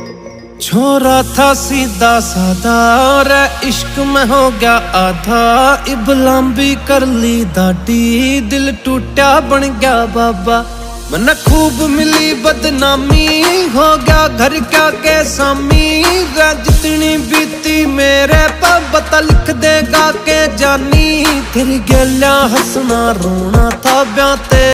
छोरा था सीधा साधा और इश्क में हो गया आधा। इबलाम्बी कर ली दाढ़ी, दिल टूटा बन गया बाबा। मन्ना खूब मिली बदनामी, हो गया घर क्या के सामी। जितनी बीती मेरे पर बता लिख देगा के जानी। तेरी गैला हंसना रोना था ब्याह ते।